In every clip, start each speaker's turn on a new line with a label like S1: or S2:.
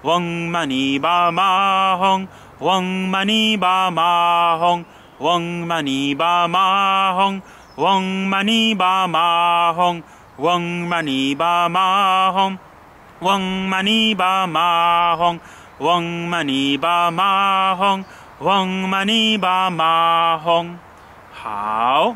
S1: Wong mani ba ma hong. Wong mani ba ma hong. Wong mani ba ma hong. Wong mani ba ma hong. Wong mani ba ma hong. Wong mani ba ma hong. Wong mani ba ma hong. Wong mani ba ma hong. How?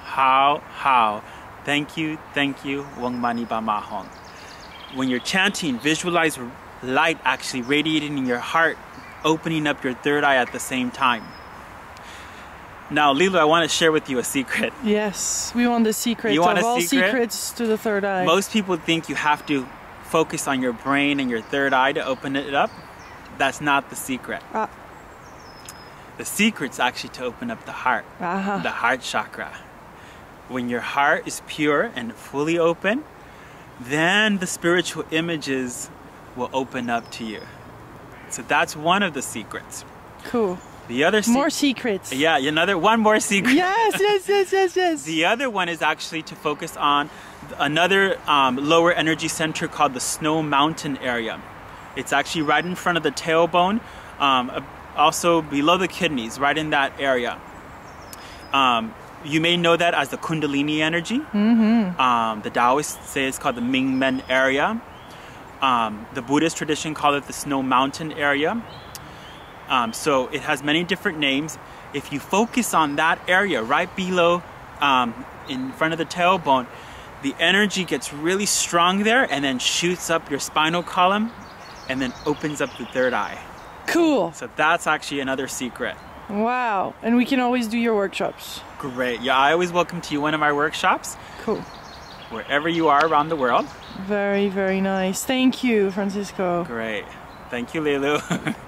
S1: Thank you. Wong mani ba ma hong. When you're chanting, visualize light actually radiating in your heart, opening up your third eye at the same time. Now, Lilo, I want to share with you a secret.
S2: Yes, we want the secret
S1: You want
S2: of
S1: a
S2: all
S1: secret?
S2: secrets to the third eye.
S1: Most people think you have to focus on your brain and your third eye to open it up. That's not the secret.
S2: Ah.
S1: The secret's actually to open up the heart,
S2: Aha.
S1: the heart chakra. When your heart is pure and fully open, then the spiritual images will open up to you. So that's one of the secrets.
S2: Cool.
S1: The other
S2: More secrets.
S1: Yeah, one more secret.
S2: Yes.
S1: The other one is actually to focus on another lower energy center called the Snow Mountain area. It's actually right in front of the tailbone, also below the kidneys, right in that area. You may know that as the Kundalini energy. The Taoists say it's called the Mingmen area. The Buddhist tradition call it the Snow Mountain area. So it has many different names. If you focus on that area right below, in front of the tailbone, the energy gets really strong there and then shoots up your spinal column and then opens up the third eye.
S2: Cool.
S1: So that's actually another secret.
S2: Wow. And we can always do your workshops.
S1: Great. Yeah, I always welcome to you one of my workshops,
S2: Cool.
S1: wherever you are around the world.
S2: Very, very nice. Thank you, Francisco.
S1: Great. Thank you, Lelu.